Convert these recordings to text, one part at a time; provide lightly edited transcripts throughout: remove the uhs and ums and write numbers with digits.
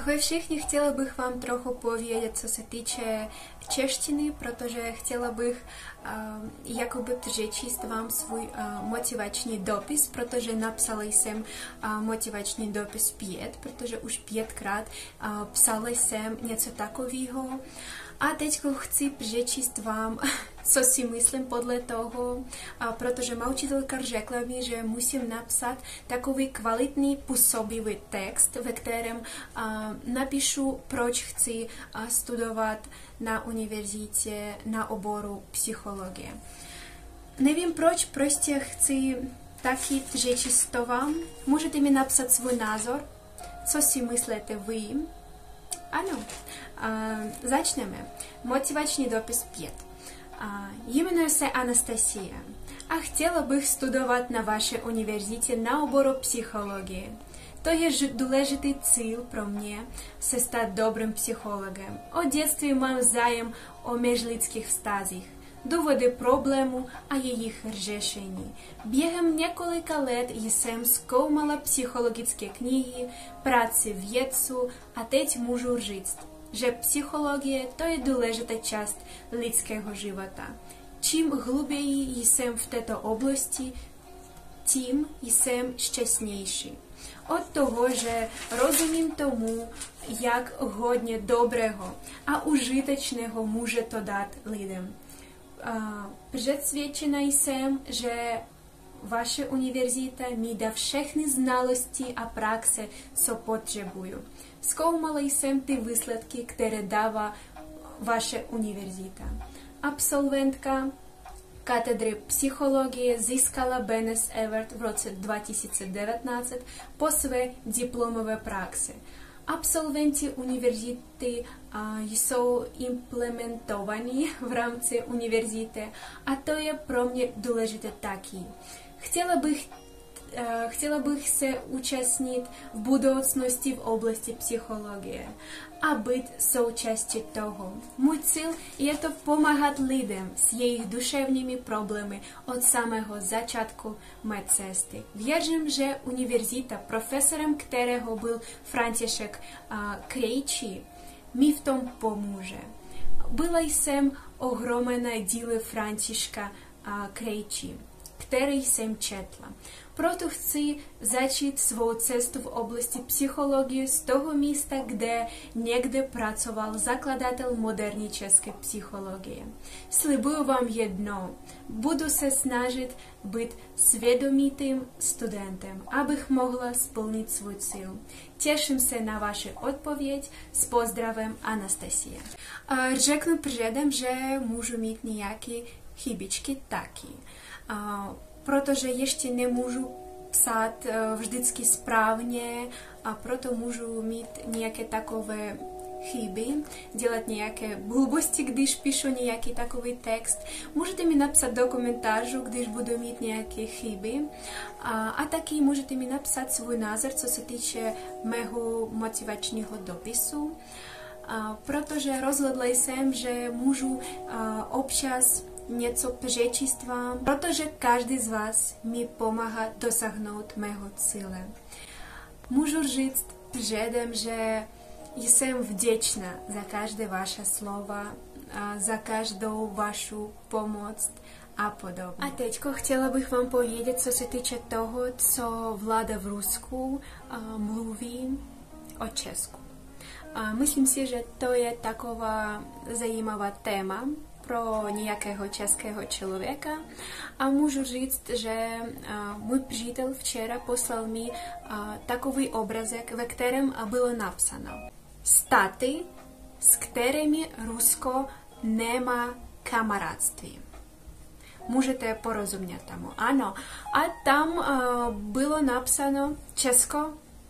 Ahoj všichni, chtěla bych vám trochu povědět, co se týče češtiny, protože chtěla bych jakoby přečíst vám svůj motivační dopis, protože napsala jsem motivační dopis 5, protože už 5krát psala jsem něco takového. A teď chci přečíst vám, co si myslím podle toho, protože má učitelka řekla mi, že musím napsat takový kvalitní, působivý text, ve kterém napíšu, proč chci studovat na univerzitě na oboru psychologie. Nevím proč, prostě chci taky přečíst to vám. Můžete mi napsat svůj názor, co si myslíte vy. Ano, začneme. Motivační dopis 5. Jmenuji se Anastasia a chtěla bych studovat na vaší univerzitě na oboru psychologie. To je důležitý cíl pro mě se stát dobrým psychologem. Od dětství mám zájem o mezilidských vztazích, důvody problémů a jejich řešení. Během několika let jsem zkoumala psychologické knihy, práci vědců a teď můžu říct, že psychologie to je důležitá část lidského života. Čím hluběji jsem v této oblasti, tím jsem šťastnější. Od toho, že rozumím tomu, jak hodně dobrého a užitečného může to dát lidem. Přesvědčena jsem, že vaše univerzita mi dá všechny znalosti a praxe, co potřebuju. Zkoumala jsem ty výsledky, které dává vaše univerzita. Absolventka katedry psychologie získala Benes Award v roce 2019 po své diplomové praxi. Absolventi univerzity jsou implementovaní v rámci univerzity a to je pro mě důležité taky. Chtěla bych se účastnit v budoucnosti v oblasti psychologie a být součástí toho. Můj cíl je to pomáhat lidem s jejich duševními problémy od samého začátku mé cesty. Věřím, že univerzita, profesorem kterého byl František Krejčí, mi v tom pomůže. Byla jsem ohromena díly Františka Krejčí, který jsem četla. Proto chci začít svou cestu v oblasti psychologie z toho místa, kde někde pracoval zakladatel moderní české psychologie. Slibuju vám jedno, budu se snažit být svědomitým studentem, abych mohla splnit svůj cíl. Těším se na vaši odpověď. S pozdravem, Anastasia. Řeknu předem, že můžu mít nějaké chybičky taky. Protože ještě nemůžu psát vždycky správně a proto můžu mít nějaké takové chyby, dělat nějaké blbosti, když píšu nějaký takový text. Můžete mi napsat do komentářů, když budu mít nějaké chyby. A taky můžete mi napsat svůj názor, co se týče mého motivačního dopisu. Protože rozhodla jsem, že můžu občas něco přečíst vám, protože každý z vás mi pomáhá dosáhnout mého cíle. Můžu říct předem, že jsem vděčná za každé vaše slova, za každou vašu pomoc a podobně. A teďko chtěla bych vám povědět, co se týče toho, co vláda v Rusku mluví o Česku. Myslím si, že to je taková zajímavá téma pro nějakého českého člověka a můžu říct, že můj přítel včera poslal mi takový obrazek, ve kterém bylo napsáno státy, s kterými Rusko nemá kamarádství. Můžete porozumět tomu, ano. A tam bylo napsáno Česko,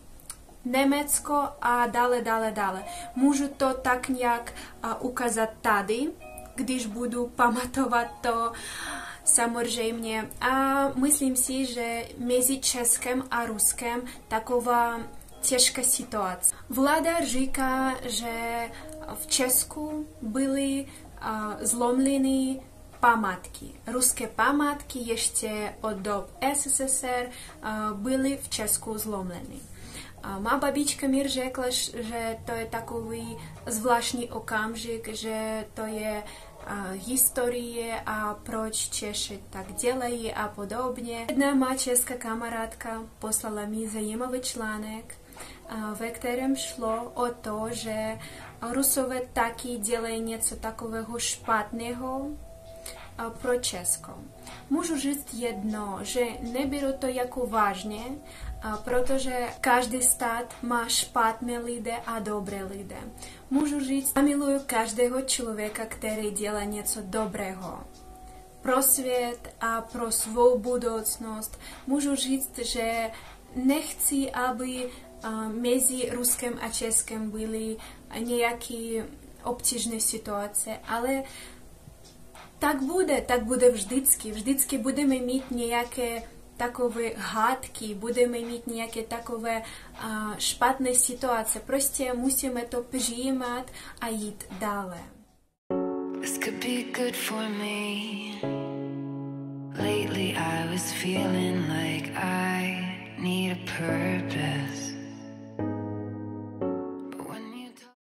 Německo a dále. Můžu to tak nějak ukázat tady, když budu pamatovat to samozřejmě. A myslím si, že mezi Českem a Ruskem taková těžká situace. Vláda říká, že v Česku byly zlomleny památky. Ruské památky ještě od dob SSSR byly v Česku zlomleny. Má babička mi řekla, že to je takový zvláštní okamžik, že to je historie a proč Češi tak dělají a podobně. Jedna má česká kamarádka poslala mi zajímavý článek, ve kterém šlo o to, že Rusové taky dělají něco takového špatného pro Česko. Můžu říct jedno, že neberu to jako vážně, protože každý stát má špatné lidé a dobré lidé. Můžu říct, miluju každého člověka, který dělá něco dobrého pro svět a pro svou budoucnost. Můžu říct, že nechci, aby mezi Ruskem a Českem byly nějaké obtížné situace, ale tak bude vždycky. Vždycky budeme mít nějaké takové hádky, budeme mít nějaké takové špatné situace. Prostě musíme to přijímat a jít dále. This could be good for me. Lately I was feeling like I need a purpose.